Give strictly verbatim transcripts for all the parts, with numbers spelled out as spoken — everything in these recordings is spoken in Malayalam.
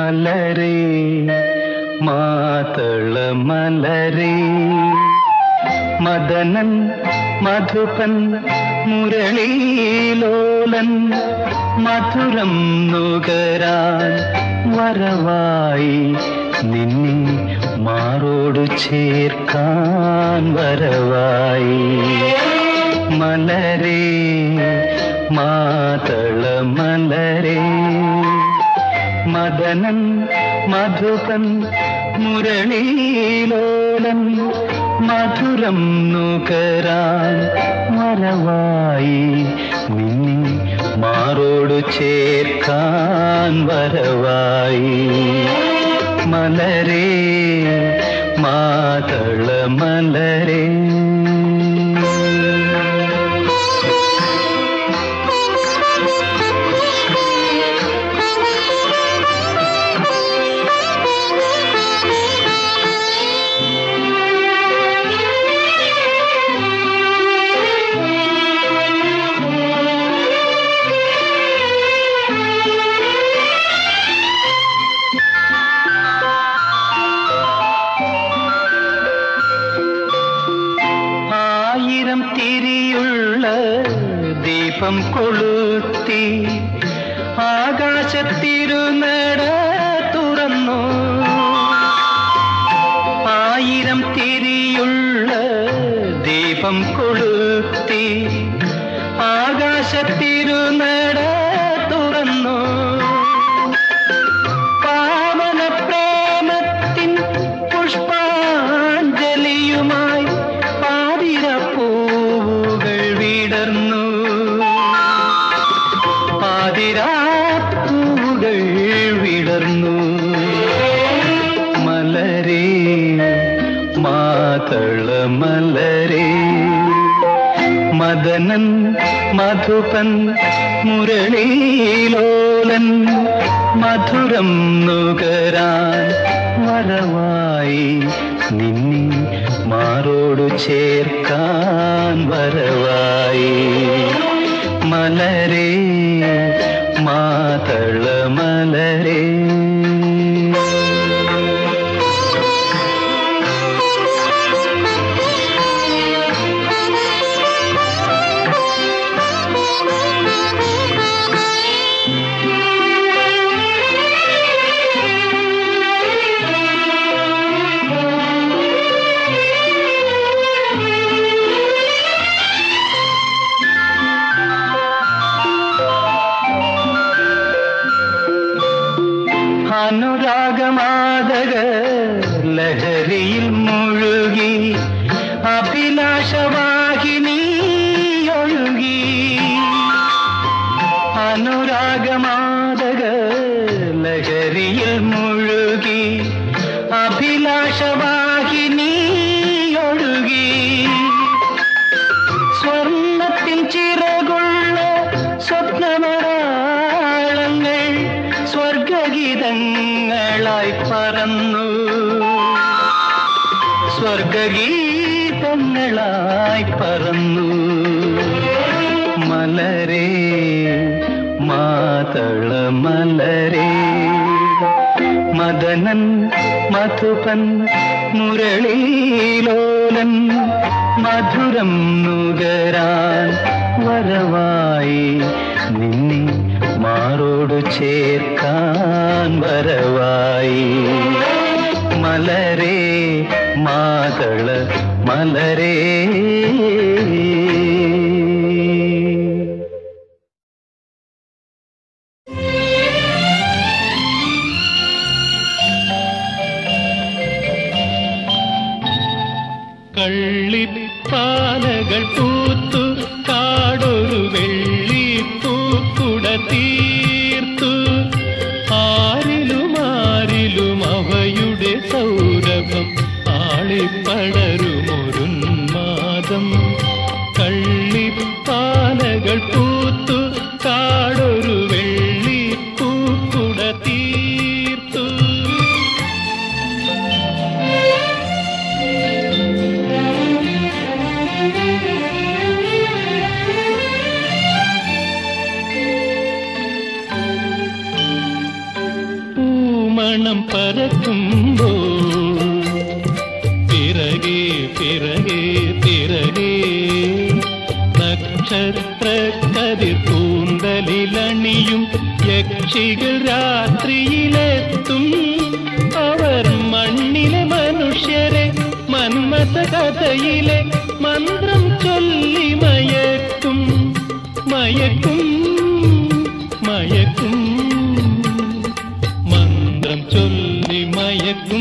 മലരേ മാതള മലരേ മദനൻ മധുപൻ മുരളീലോലൻ മധുരം നുകരാൻ വരവായി നിന്നെ മാറോട് ചേർക്കാൻ വരവായി മലരേ മാതള മലരേ മദനൻ മധുപൻ മുരളീലോലൻ മധുരം നുകരാൻ വരവായി നിന്നെ മാറോട് ചേർക്കാൻ വരവായി മലരേ മാതള മലരേ ദീപം കൊളുത്തി ആകാശത്തിരുനട തുറന്നു ആയിരം തിരിയുള്ള ദീപം കൊളുത്തി ആകാശത്തിരുനട തുറന്നു പാവന പ്രേമത്തിൻ പുഷ്പാഞ്ജലിയുമായി പാതിരപ്പൂവുകൾ വിടർന്നു പാതിരാപ്പൂവുകൾ വിടർന്നു മലരേ മാതള മലരേ മദനൻ മധുപൻ മുരളീലോലൻ മധുരം നുകരാൻ വരവായി നിന്നെ മാറോട് ചേർക്കാൻ വരവായി മലരേ മാതള മലരേ അനുരാഗമാദക ലഹരിയിൽ മുഴുകി അഭിലാഷവാഹിനി ഒഴുകി അനുരാഗമാദക ലഹരിയിൽ മുഴുകി അഭിലാഷവാഹിനി ഒഴുകി സ്വർണ്ണത്തിൻ ചിറകുള്ള സ്വപ്നമരാളങ്ങൾ സ്വർഗഗീതങ്ങളായി പറന്നു സ്വർഗഗീതങ്ങളായി പറന്നു മലരേ മാതള മലരേ മദനൻ മധുപൻ മുരളീലോലൻ മധുരം നുകരാൻ വരവായി നിന്നെ മാറോട് ചേർക്കാൻ വരവായി മലരേ മാതള മലരേ കള്ളിപ്പാലകൾ പൂത്തു കാടൊരു വെള്ളിപ്പൂക്കുട തീർത്തു ആരിലും ആരിലും അവയുടെ സൗരഭം ആളിപ്പടരുമൊരുന്മാദം കള്ളിപ്പാലകൾ പൂത്തു കാടൊരു വെള്ളിപ്പൂക്കുട തീർത്തു മണം പരക്കുമ്പോൾ പിറകെ പിറകെ പിറകെ നക്ഷത്രക്കതിർ കൂന്തലിലണിയും യക്ഷികൾ രാത്രിയിലെത്തും. അവർ മണ്ണിലെ മനുഷ്യരെ മന്മഥ കഥയിലെ മന്ത്രം ചൊല്ലി മയക്കും മയക്കും മയക്കും മന്ത്രം ചൊല്ലി മയക്കും.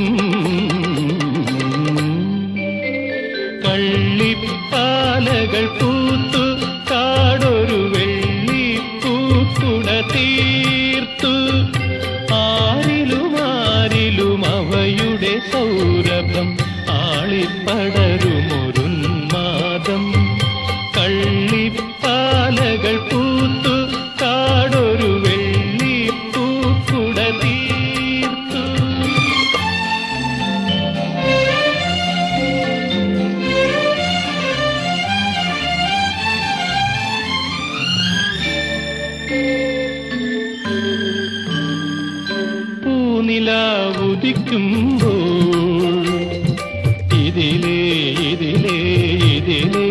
കള്ളിപ്പാലകൾ പൂത്തു കാടൊരു വെള്ളിപ്പൂക്കുട തീർത്തു. ആരിലും ആരിലും അവയുടെ സൗരഭം ആളിപ്പടരുമൊരുന്മാദം. കള്ളിപ്പാലകൾ പൂത്തു കാടൊരു വെള്ളിപ്പൂക്കുട തീർത്തു. പൂനിലാവുദിക്കുമ്പോൾ ഇതിലേ ഇതിലേ ഇതിലേ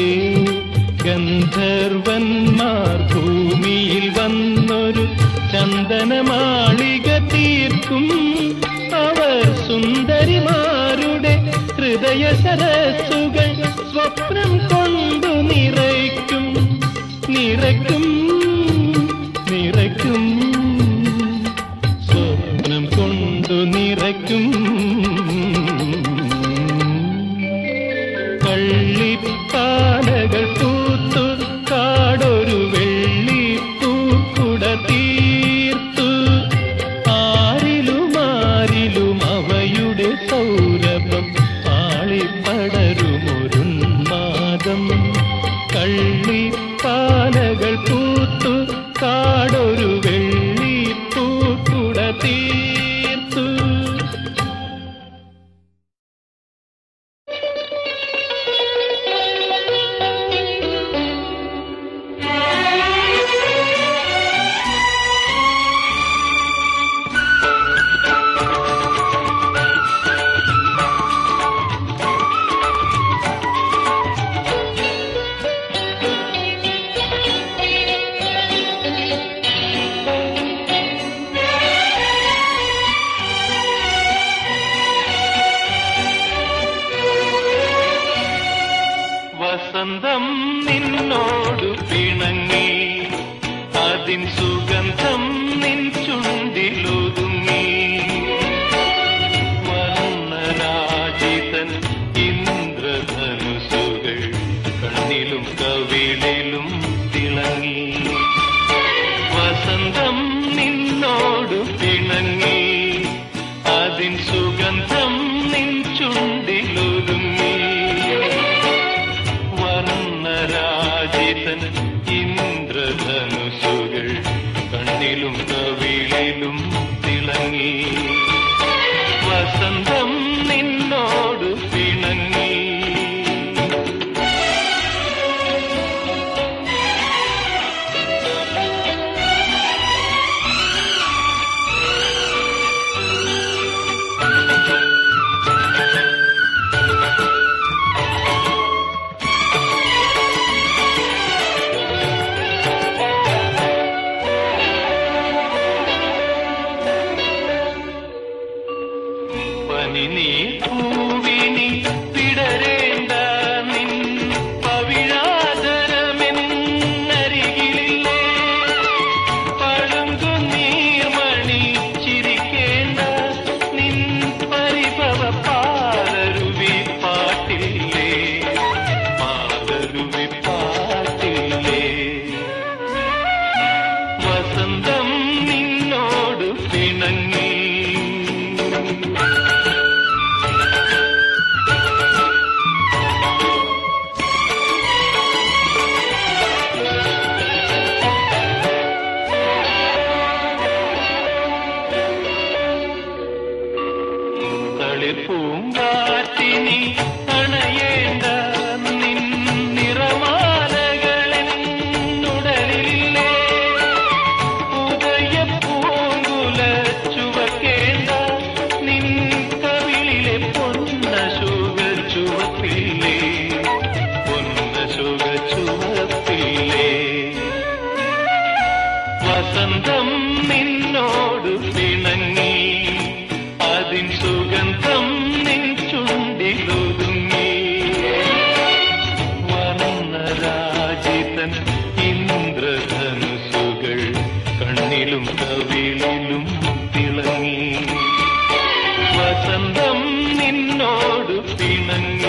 ഗന്ധർവന്മാർ ഭൂമിയിൽ വന്നൊരു ചന്ദനമാളിക തീർക്കും. അവർ സുന്ദരിമാരുടെ ഹൃദയ സരസ്സുകൾ സ്വപ്നം കൊണ്ടു നിറയ്ക്കും നിറയ്ക്കും നിറയ്ക്കും സ്വപ്നം കൊണ്ടു നിറയ്ക്കും. കള്ളിപ്പാലകൾ പൂത്തു കാടൊരു വെള്ളിപ്പൂക്കുട തീർത്തു. ആരിലും ആരിലും അവയുടെ സൗരഭം ആളിപ്പടരുമൊരുന്മാദം. കള്ളിപ്പാലകൾ പൂത്തു കാടൊരു വെള്ളിപ്പൂക്കുട തീർത്തു. വസന്തം നിന്നോടു പിണങ്ങി അതിൻ സുഗന്ധം നിൻ ചുണ്ടിലൊതുങ്ങി. വർണ്ണരാജിതൻ ഇന്ദ്രധനുസുകൾ കണ്ണിലും കവിളിലും തിളങ്ങി. വസന്തം നിന്നോടു പിണങ്ങി അതിൻ സുഗന്ധം നിൻ ചുണ്ടിലൊതുങ്ങി. വർണ്ണരാജിതൻ ഇന്ദ്രധനുസുകൾ കണ്ണിലും കവിളിലും തിളങ്ങി. വസന്തം നിന്നോട് പിണങ്ങി. തൻ ഇന്ദ്രധനുസുകൾ കണ്ണിലും കവിളിലും തിളങ്ങി. വസന്തം നിന്നോട് പിണങ്ങി.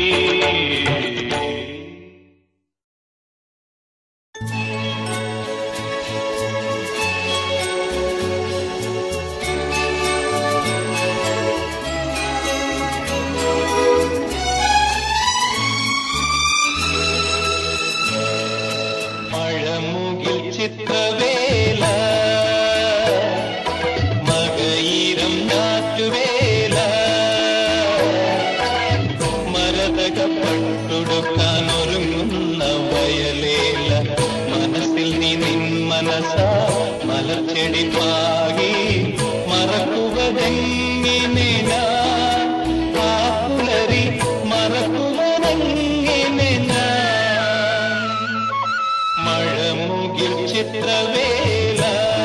മഴമുകിൽ ചിത്രവേല മകയിരം ഞാറ്റുവേല മരതകപ്പട്ടുടുക്കാൻ ഒരുങ്ങുന്ന വയലേല മനസ്സിൽ നീ നിൻ മനസാ മലർച്ചെടി പാകി മറക്കുവതെങ്ങിനെ ഞാൻ ആ പുലരി മറക്കുവതെങ്ങിനെ ഞാൻ മഴമുകിൽ ചിത്രവേല.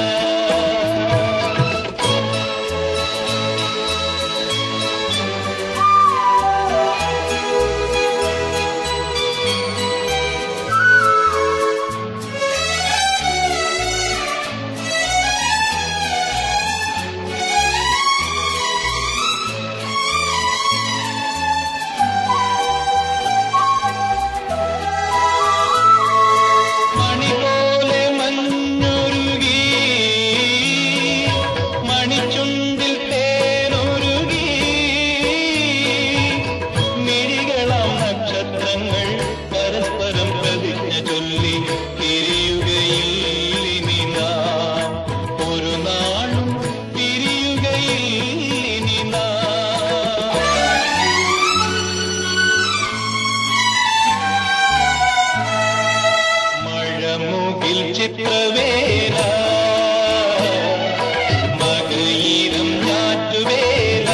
ചിത്രവേല മകയിരം ഞാറ്റുവേല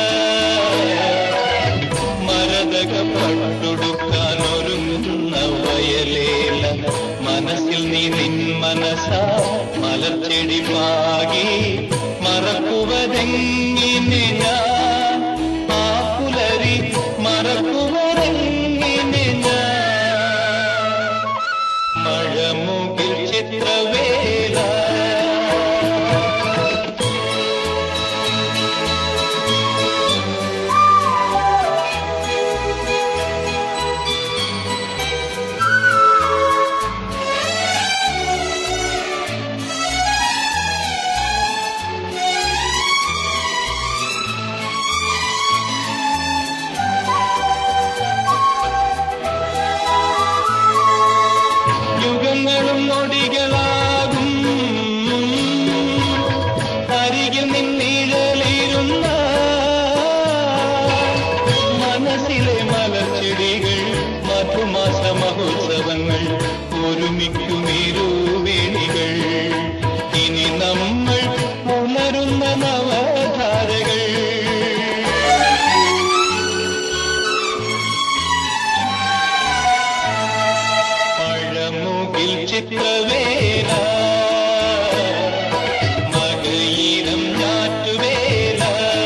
മരതകപ്പട്ടുടുക്കാൻ ഒരുങ്ങുന്ന വയലേല മനസ്സിൽ നീ നിൻ മനസാ മലർച്ചെടി പാകി മറക്കുവതെങ്ങിനെ ഞാൻ ആ പുലരി മറക്കുവതെങ്ങിനെ ഞാൻ മഴമുകിൽ ചിത്രവേല. യുഗങ്ങളും നൊടികളാകും അരികിൽ നിന്നിഴലിരുന്ന മനസ്സിലെ മലർച്ചെടികൾ മധുമാസ മഹോത്സവങ്ങൾ ഒരുമിക്കുമിരുവേണികൾ ഇനി നമ്മൾ ഉണരുന്ന നവധാരകൾ ചിത്രവേല മകയിരം ഞാറ്റുവേല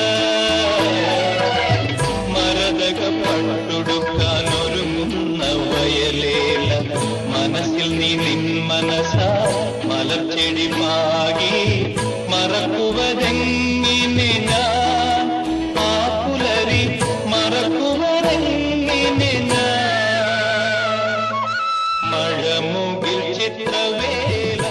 മരതകപ്പട്ടുടുക്കാൻ ഒരുങ്ങുന്ന വയലേല മനസ്സിൽ നീ നിൻ മനസാ മലർച്ചെടി പാകി മറക്കുവതെങ്ങിനെ ഞാൻ ആ പുലരി മറക്കുവതെങ്ങിനെ ഞാൻ മഴമുകിൽ ചിത്രവേല.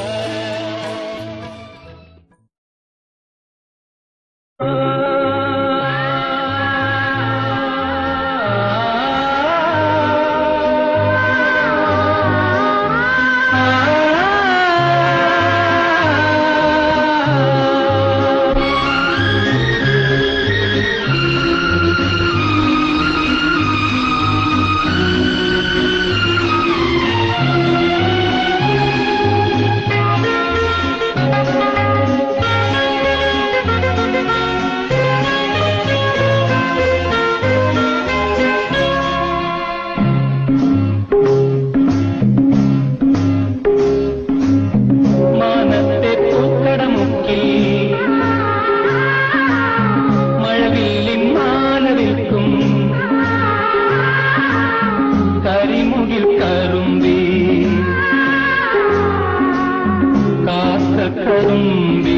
തുമ്പി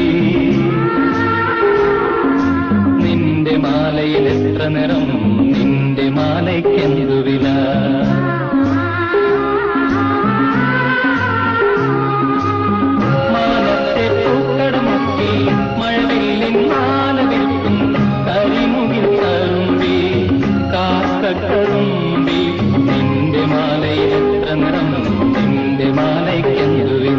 നിന്റെ മാലയിൽ എത്ര നിറം നിന്റെ മാലയ്ക്കെന്തു വില മാനത്തെ പൂക്കടമൊക്കെ മഴവില്ലിൻ മാല വിൽക്കും കരിമുകിൽ കറുമ്പി കാക്കക്കറുമ്പി നിന്റെ മാലയിൽ എത്ര നിറം നിന്റെ മാലയ്ക്കെന്തു വില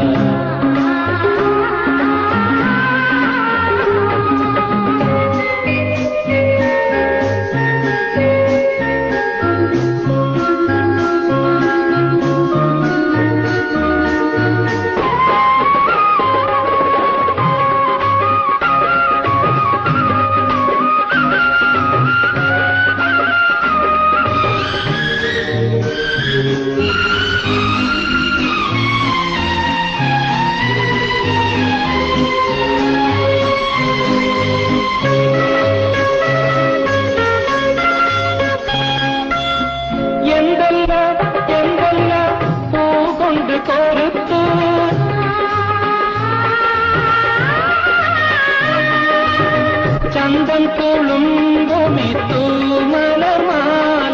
ചന്തം കൊളുമ്പുമി തൂമലമാല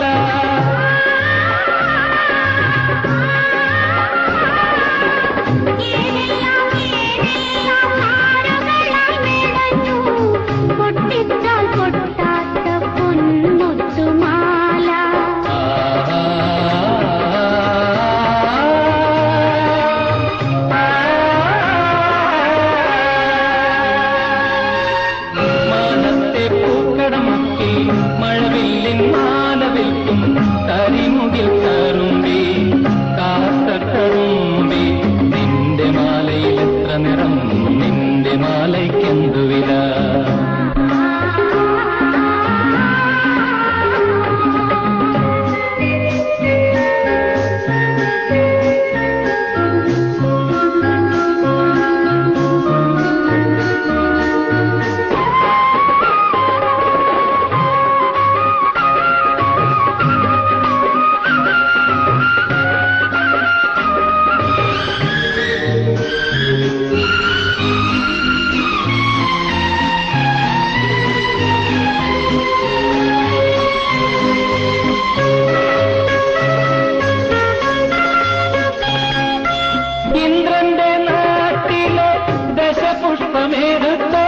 പൊട്ടിച്ചാൽ പൊട്ടാത്ത പൊന്നുത്തുമാല മഴവില്ലിൻ മാല വിൽക്കും കരിമുകിൽ കറുമ്പി കാക്കക്കറുമ്പി നിന്റെ മാലയിൽ എത്ര നിറം നിന്റെ മാലയ്ക്കെന്തു വില ഇന്ദ്രന്റെ നാട്ടിലെ ദശപുഷ്പമേടുത്തോ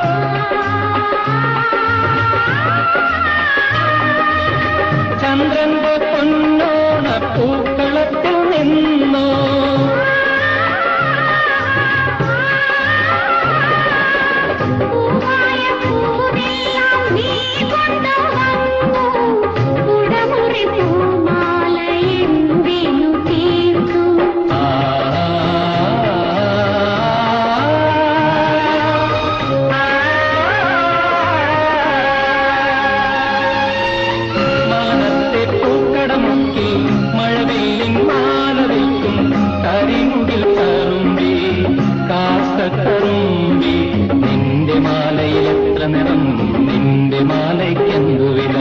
ചന്ദ്രന്റെ പൊന്നോണ പൂക്കളത്തിൽ നിന്നോ മഴവില്ലിൻ മാല വിൽക്കും കരിമുകിൽ കറുമ്പി കാക്കക്കറുമ്പി നിന്റെ മാലയിൽ എത്ര നിറം നിന്റെ മാലയ്ക്കെന്തു വില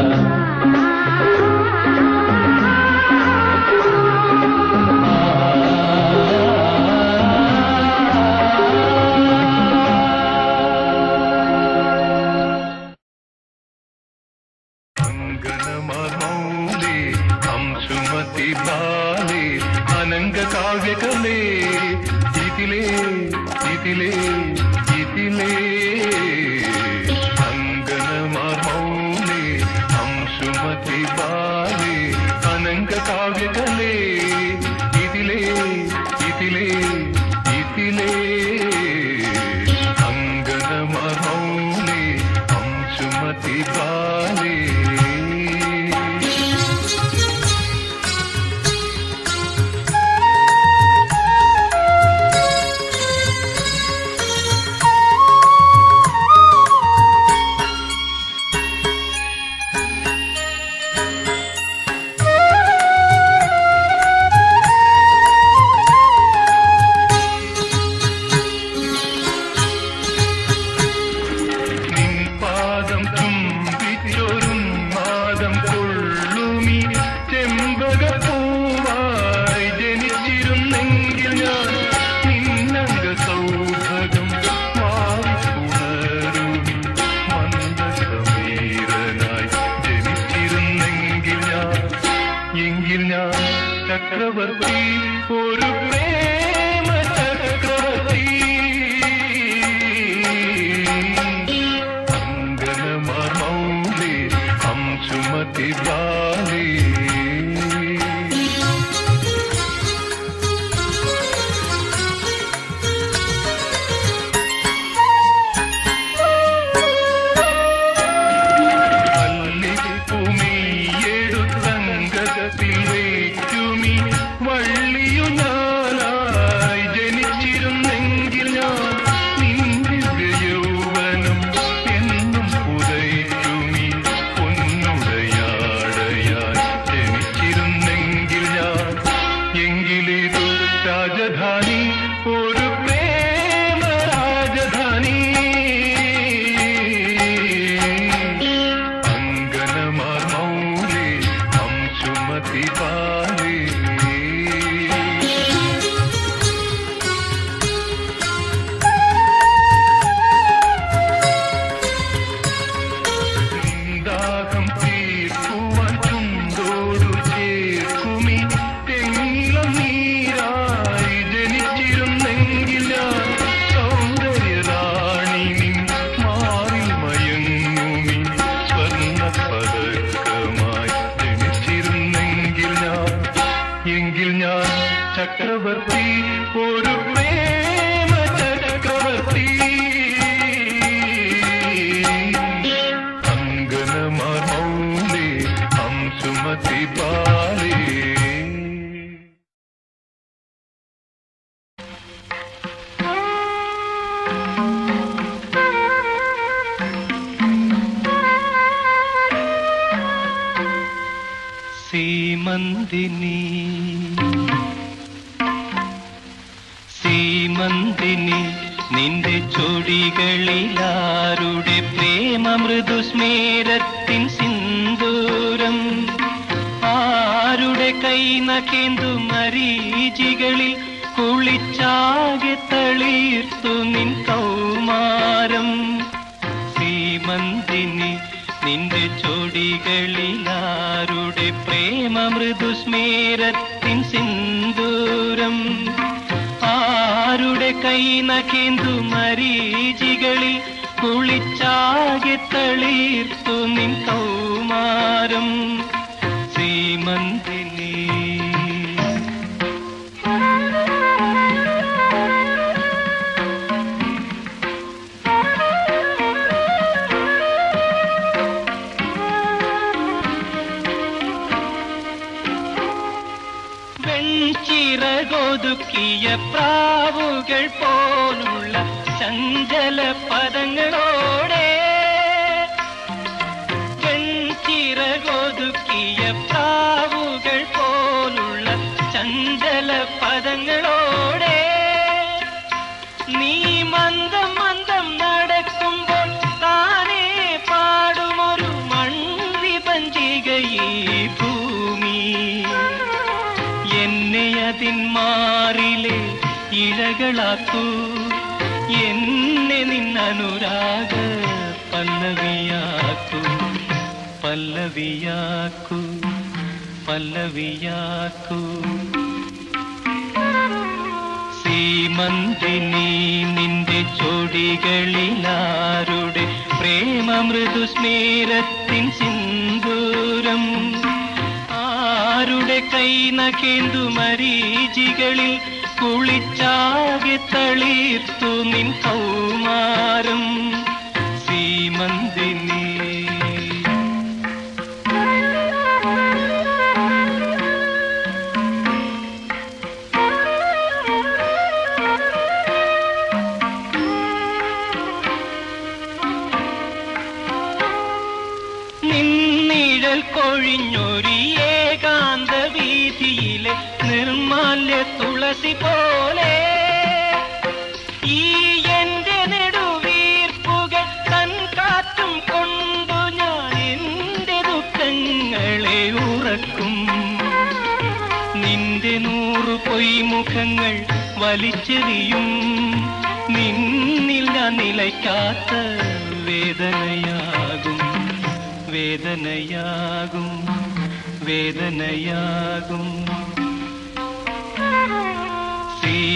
ബാലേ അനംഗ കാവ്യകലേ ഇതിലേ ഇതിലേ ഇതിലേ അങ്കനമാർ മൗലേ അംശുമതി ബാലേ അനംഗ കാവ്യകലേ ഇതിലേ ഇതിലേ ഇതിലേ അങ്കനമാർ മൗലേ അംശുമതി ബാലേ ചക്രവർത്തി ഒരു പ്രേമ ചക്രവർത്തി അങ്കനമാർ മൗലി അംശുമതി ബാലി ചക്രവർത്തി ഒരു പ്രേമ ചക്രവർത്തി അങ്കനമാർ മൗലി അംശുമതി ബാലി സീമന്തിനി സീമന്തിനി നിന്റെ ചൊടികളിലാരുടെ പ്രേമ മൃദുസ്മേരത്തിൻ സിന്ദൂരം ആരുടെ കൈ നഖേന്തു മരീചികളിൽ കുളിച്ചാകെ തളിർത്തു നിൻ കൗമാരം സീമന്തിനി നിന്റെ ചൊടികളിലാരുടെ പ്രേമ മൃദുസ്മേരത്തിൻ സിന്ദൂരം ആരുടെ കൈ നഖേന്തു മരീചികളിൽ കുളിച്ചാകെ തളിർത്തു നിൻ കൗമാരം സീമന്തിനി വെൺചിറകൊതുക്കിയ പ്രാവുകൾ പോലുള്ള ചഞ്ചല പദങ്ങളോടെ വെൺചിറകൊതുക്കിയ പ്രാവുകൾ പോലുള്ള ചഞ്ചല പദങ്ങളോടെ നീ മന്ദം മന്ദം നടക്കുമ്പോൾ താനേ പാടുമൊരു മൺവിപഞ്ചികയീ ഭൂമി എന്നെ അതിൻ മാറിലെ ഇഴകളാക്കൂ എന്നെ നിന്നനുരാഗ പല്ലവിയാക്കൂ പല്ലവിയാക്കൂ പല്ലവിയാക്കൂ സീമന്തിനി നിന്റെ ചൊടികളിലാരുടെ പ്രേമ മൃദുസ്മേരത്തിൻ സിന്ദൂരം ആരുടെ കൈ നഖേന്തു മരീചികളിൽ കുളിച്ചാകെ തളിർത്തു നിൻ കൗമാരം സീമന്തിനി നിന്നിഴൽ കൊഴിഞ്ഞൊരി ഏകാന്ത വീതിയിലെ നിർമാല്യ തുളസി പോലെ ഈ എന്റെ നെടുവീർപ്പുകൾ തൻ കാറ്റും കൊണ്ടു ഞാൻ എന്റെ ദുഃഖങ്ങളെ ഉറക്കും നിന്റെ നൂറു പൊയ്മുഖങ്ങൾ വലിച്ചെറിയും നിന്നിൽ ഞാൻ നിലയ്ക്കാത്ത വേദനയാകും വേദനയാകും വേദനയാകും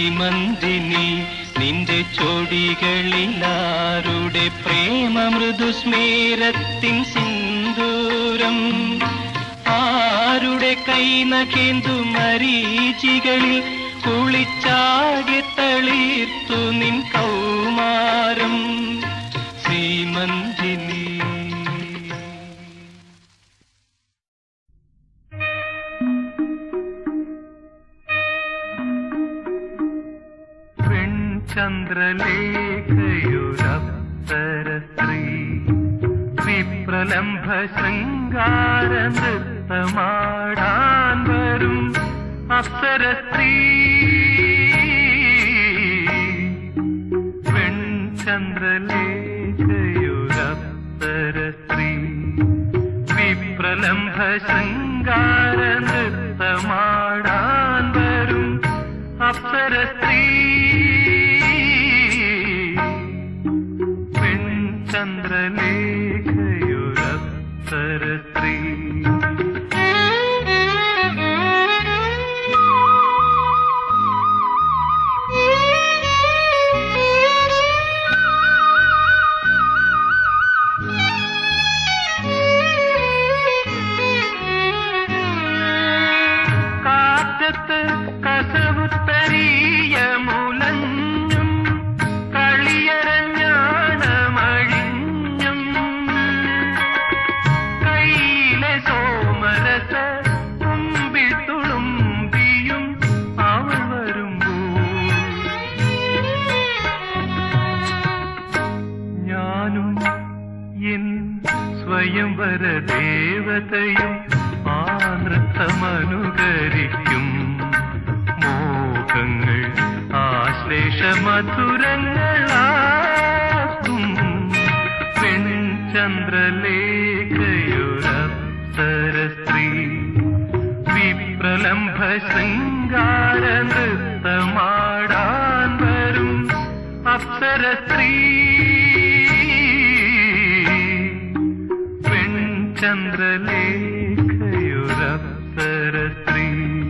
ശ്രീമന്തിനി നിന്റെ ചോടികളിലാരുടെ പ്രേമ മൃദുസ്മേരത്തിൻ സിന്ദൂരം, ആരുടെ കൈനഖേന്തു മരീചികളിൽ കുളിച്ചാകെ തളിർത്തു നിൻ കൗമാരം ശ്രീമന്തിനി. ചന്ദ്രലേഖയുരപ്സരസ്ത്രീ വിപ്രലംഭ ശൃംഗാര നൃത്തമാടാൻ വരും അപ്സരസ്ത്രീ. പെൺചന്ദ്രലേഖയുരപ്സരസ്ത്രീ വിപ്രലംഭ ശൃംഗാര നൃത്തമാടാൻ വരും അപ്സരസ്ത്രീ. ചന്ദ്രലേഖയുരപ്സരസ്ത്രീ. കാറ്റത്ത് കസവുത്തരീയ മുലഞ്ഞും കളിയരഞ്ഞാണമഴിഞ്ഞും കയ്യിലെ സോമരസ കുമ്പിൽ തുളുമ്പിയും അവൾ വരുമ്പോൾ ഞാനും എൻ സ്വയംവര ദേവതയും ആ നൃത്തമനുകരിക്കും. മോഹങ്ങൾ ആശ്ലേഷമധുരങ്ങളാക്കും. പെൺചന്ദ്രലേഖയുരപ്സരസ്ത്രീ വിപ്രലംഭ ശൃംഗാര നൃത്തമാടാൻ വരും അപ്സരസ്ത്രീ. പെൺചന്ദ്രലേഖയുരപ്സരസ്ത്രീ.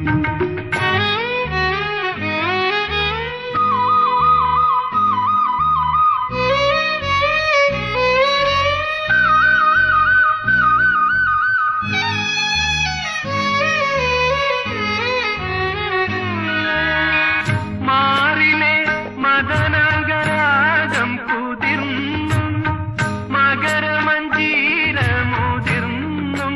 മാറിലെ മദനാഗരാഗം കുതിർന്നും മകരമഞ്ജീരമുതിർന്നും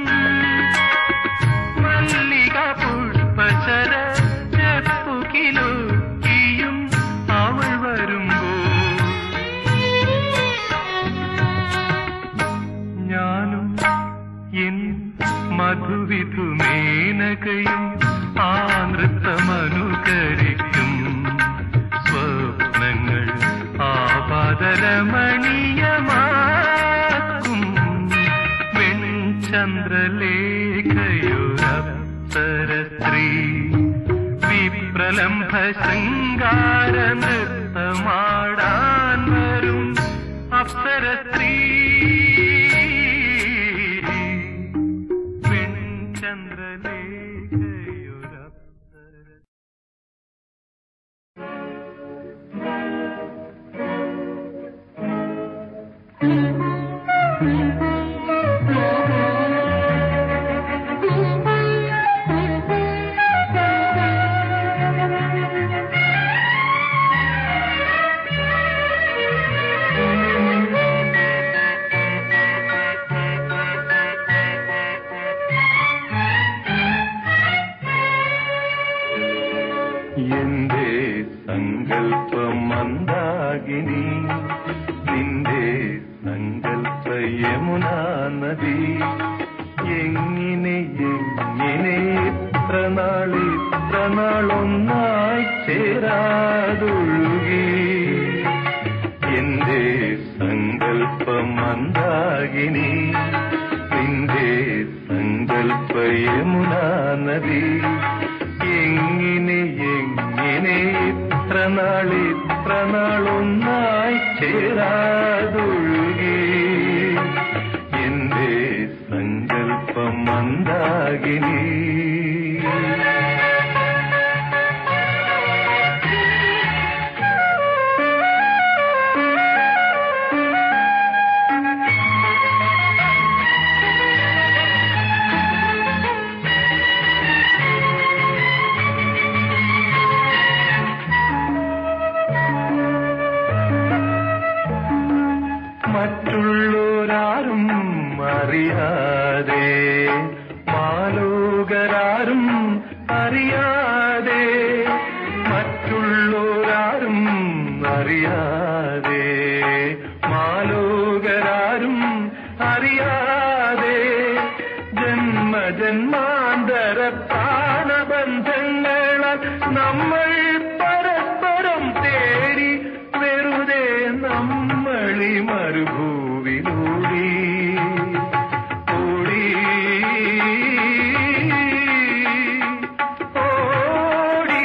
മല്ലിക പുഷ്പശര ചെപ്പുകിലുക്കിയും അവൾ വരുമ്പോൾ ഞാനും എൻ മധുവിധുമേനകയും ആ നൃത്തമനുകരിക്കും. സ്വപ്നങ്ങൾ ആപാദരമണീയമാക്കും. വെൺചന്ദ്രലേഖയുരപ്സരസ്ത്രീ വിപ്രലംഭ ശൃംഗാര നൃത്തമാടാൻ വരും അപ്സരസ്ത്രീ. വെൺചന്ദ്രലേഖയുരപ്സരസ്ത്രീ. എന്റെ സങ്കൽപ്പമന്ദാകിനി നിന്റെ സങ്കൽപ്പ യമുനാ നദി എങ്ങനെ എങ്ങനെ ഇത്ര നാളിത്ര നാളൊന്നായി ചേരാതൊഴുകി. എന്റെ സങ്കൽപ്പമന്ദാകിനി നിന്റെ സങ്കൽപ്പ യമുനാ നദി എങ്ങനെ എങ്ങനെ ഇത്ര നാളിത്ര നാളൊന്നായി ചേരാതൊഴുകി. എന്റെ സങ്കൽപ്പം മന്ദാകിനി. അറിയാതെ മാലോകരാരും അറിയാതെ ജന്മജന്മാന്തര പ്രാണബന്ധങ്ങളാൽ നമ്മൾ പരസ്പരം തേടി വെറുതെ നമ്മളി മരുഭൂവിലൂടി ഓടി ഓടി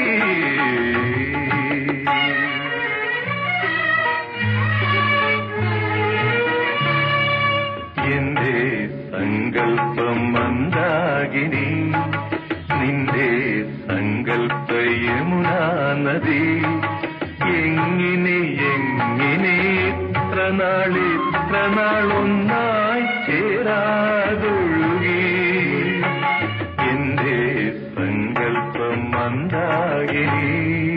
എന്റെ സങ്കൽപ്പം മന്ദാകിനി നിന്റെ സങ്കൽപ്പ യമുനാ നദി എങ്ങനെ എങ്ങനെ ഇത്ര നാളിത്ര നാളൊന്നായി ചേരാതൊഴുകി എന്റെ സങ്കൽപ്പം മന്ദാകിനി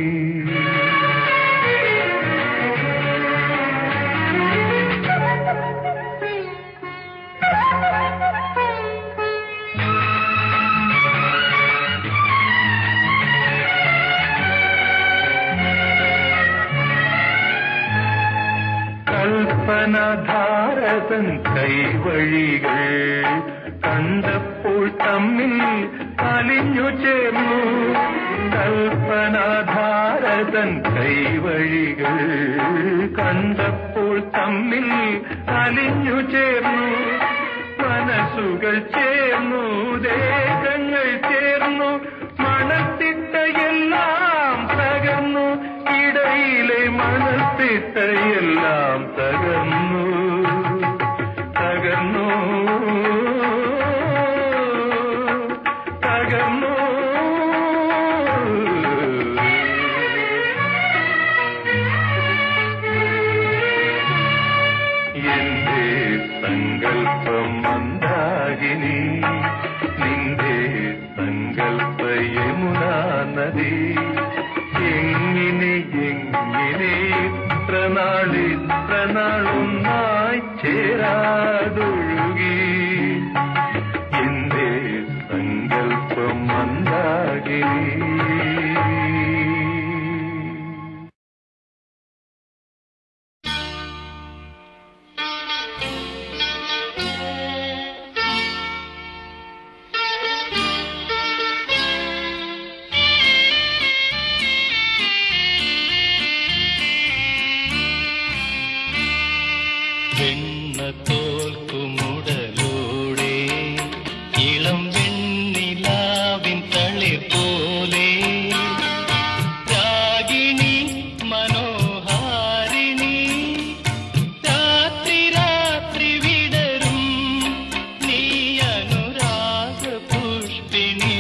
കൽപ്പനധാരതൻ കൈവഴികൾ കണ്ടപ്പോൾ തമ്മിൽ അലിഞ്ഞു ചേർന്നു കൽപ്പനധാരതൻ കൈവഴികൾ കണ്ടപ്പോൾ തമ്മിൽ അലിഞ്ഞു ചേർന്നു മനസ്സുകൾ ചേർന്നു ദേഹങ്ങൾ ചേർന്നു മണത്തിട്ടയെല്ലാം തകർന്നു ഇടയിലെ മനസ്സിട്ടയെല്ലാം തകർന്നു തകർന്നു തകർന്നു എന്റെ സങ്കൽപ്പം മന്ദാകിനി നിന്റെ സങ്കൽപ്പ യമുനാ നദി എങ്ങനെ എങ്ങനെ ഇത്ര നാളിത്ര നാളൊന്നായി ചേരാതൊഴുകി എന്റെ സങ്കൽപ്പം മന്ദാകിനി തോൽക്കുമുടലോടെ ഇളം വെണ്ണിലാവിൻ തളിർ പോലെ രാഗിണി മനോഹാരിണി രാത്രി രാത്രി വിടരും നീ അനുരാഗ പുഷ്പിണി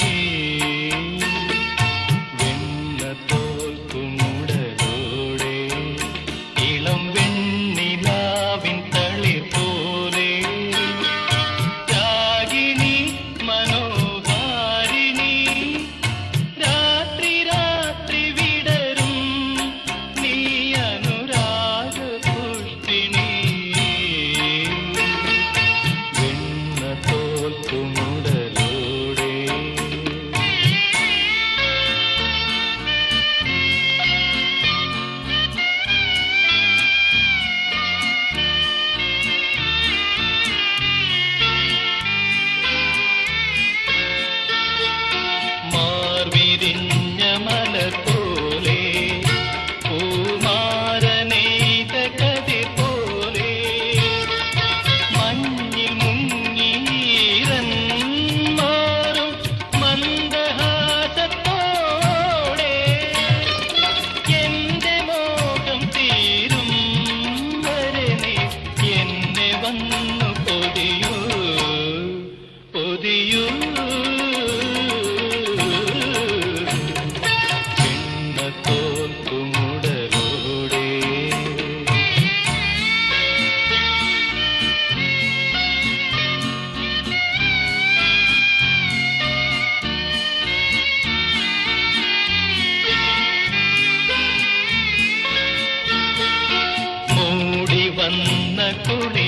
വെണ്ണ തോൽക്കുമുടലോടെ ഇളം വെണ്ണിലാവിൻ തളിർ പോലെ രാഗിണി മനോഹാരിണി രാത്രി രാത്രി വിടരും നീ അനുരാഗ പുഷ്പിണി വെണ്ണ തോൽക്കുമുടലോടെ മാർവിരിഞ്ഞ മലർ പോലെ പൂമാരനെയ്ത കതിർ പോലെ മഞ്ഞിൽ മുങ്ങീരൻ മാറും മന്ദഹാസത്തോടെ എന്റെ മോഹം തീരും വരെ നീ എന്നെ വന്നു പൊതിയൂ പൊതിയൂ തോൽക്കുമുടലോടെ മൂടി വന്ന കുളി